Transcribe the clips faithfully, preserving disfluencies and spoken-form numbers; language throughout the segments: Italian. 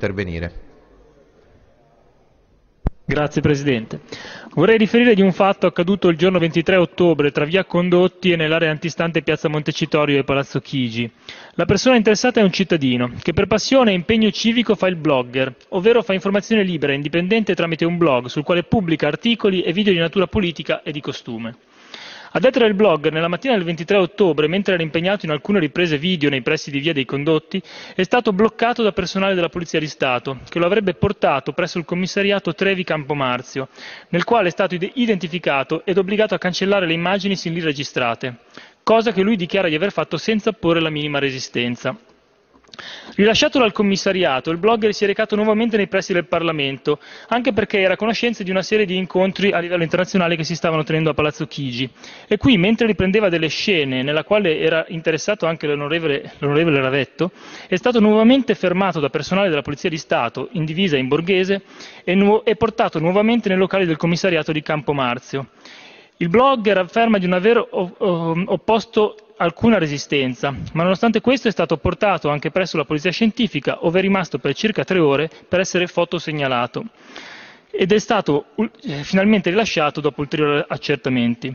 intervenire. Grazie Presidente. Vorrei riferire di un fatto accaduto il giorno ventitré ottobre tra via Condotti e nell'area antistante piazza Montecitorio e Palazzo Chigi. La persona interessata è un cittadino che per passione e impegno civico fa il blogger, ovvero fa informazione libera e indipendente tramite un blog sul quale pubblica articoli e video di natura politica e di costume. A detta del blogger, nella mattina del ventitré ottobre, mentre era impegnato in alcune riprese video nei pressi di via dei Condotti, è stato bloccato da personale della Polizia di Stato, che lo avrebbe portato presso il commissariato Trevi Campomarzio, nel quale è stato identificato ed obbligato a cancellare le immagini sin lì registrate, cosa che lui dichiara di aver fatto senza porre la minima resistenza. Rilasciato dal commissariato, il blogger si è recato nuovamente nei pressi del Parlamento, anche perché era a conoscenza di una serie di incontri a livello internazionale che si stavano tenendo a Palazzo Chigi. E qui, mentre riprendeva delle scene nella quale era interessato anche l'onorevole Ravetto, è stato nuovamente fermato da personale della Polizia di Stato, in divisa in borghese, e, nu- e portato nuovamente nei locali del commissariato di Campomarzio. Il blogger afferma di non aver opposto alcuna resistenza, ma nonostante questo è stato portato anche presso la polizia scientifica, ove è rimasto per circa tre ore per essere fotosegnalato ed è stato eh, finalmente rilasciato dopo ulteriori accertamenti.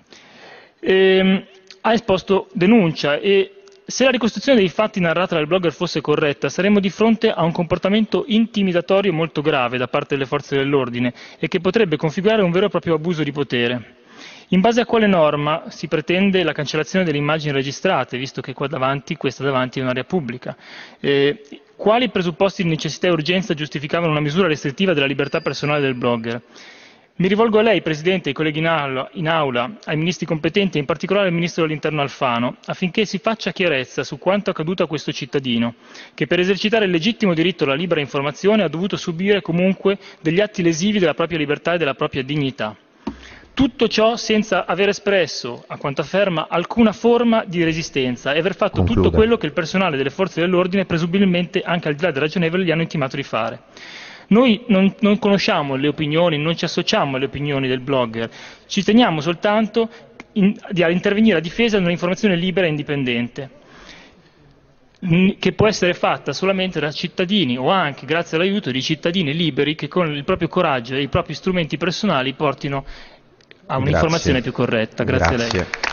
Ehm, ha esposto denuncia e se la ricostruzione dei fatti narrata dal blogger fosse corretta, saremmo di fronte a un comportamento intimidatorio molto grave da parte delle forze dell'ordine e che potrebbe configurare un vero e proprio abuso di potere. In base a quale norma si pretende la cancellazione delle immagini registrate, visto che qua davanti, questa davanti è un'area pubblica? Eh, quali presupposti di necessità e urgenza giustificavano una misura restrittiva della libertà personale del blogger? Mi rivolgo a lei, Presidente, ai colleghi in aula, in aula, ai ministri competenti e in particolare al Ministro dell'Interno Alfano, affinché si faccia chiarezza su quanto accaduto a questo cittadino, che per esercitare il legittimo diritto alla libera informazione ha dovuto subire comunque degli atti lesivi della propria libertà e della propria dignità. Tutto ciò senza aver espresso, a quanto afferma, alcuna forma di resistenza e aver fatto Concluda. tutto quello che il personale delle forze dell'ordine, presumibilmente anche al di là del ragionevole, gli hanno intimato di fare. Noi non, non conosciamo le opinioni, non ci associamo alle opinioni del blogger, ci teniamo soltanto in, di, a intervenire a difesa di un'informazione libera e indipendente, che può essere fatta solamente da cittadini o anche grazie all'aiuto di cittadini liberi che con il proprio coraggio e i propri strumenti personali portino a un'informazione più corretta. Grazie, Grazie a lei.